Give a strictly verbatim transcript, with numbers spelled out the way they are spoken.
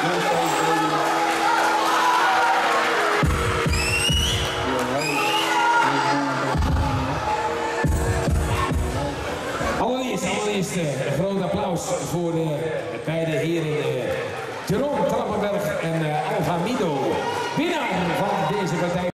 Allereerst, allereerst uh, een groot applaus voor de beide heren uh, Jeroen Trappenberg en uh, Alva Mido, winnaar van deze partij.